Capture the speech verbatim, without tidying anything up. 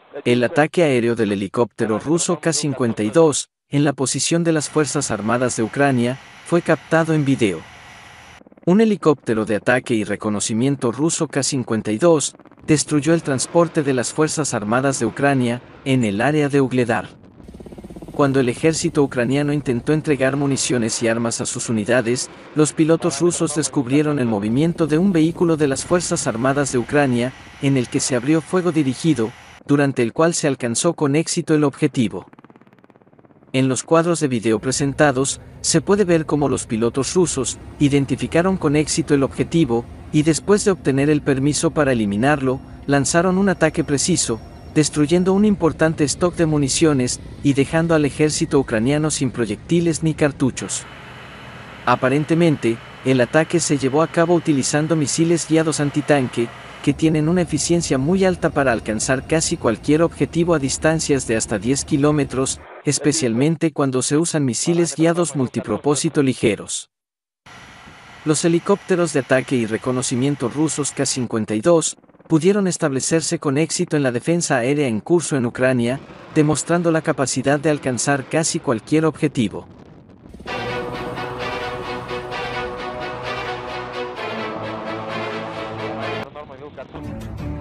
El ataque aéreo del helicóptero ruso Ka cincuenta y dos, en la posición de las Fuerzas Armadas de Ucrania, fue captado en video. Un helicóptero de ataque y reconocimiento ruso Ka cincuenta y dos destruyó el transporte de las Fuerzas Armadas de Ucrania en el área de Ugledar. Cuando el ejército ucraniano intentó entregar municiones y armas a sus unidades, los pilotos rusos descubrieron el movimiento de un vehículo de las Fuerzas Armadas de Ucrania, en el que se abrió fuego dirigido, durante el cual se alcanzó con éxito el objetivo. En los cuadros de video presentados, se puede ver cómo los pilotos rusos identificaron con éxito el objetivo, y después de obtener el permiso para eliminarlo, lanzaron un ataque preciso, destruyendo un importante stock de municiones y dejando al ejército ucraniano sin proyectiles ni cartuchos. Aparentemente, el ataque se llevó a cabo utilizando misiles guiados antitanque, que tienen una eficiencia muy alta para alcanzar casi cualquier objetivo a distancias de hasta diez kilómetros, especialmente cuando se usan misiles guiados multipropósito ligeros. Los helicópteros de ataque y reconocimiento rusos Ka cincuenta y dos pudieron establecerse con éxito en la defensa aérea en curso en Ucrania, demostrando la capacidad de alcanzar casi cualquier objetivo. Нормально,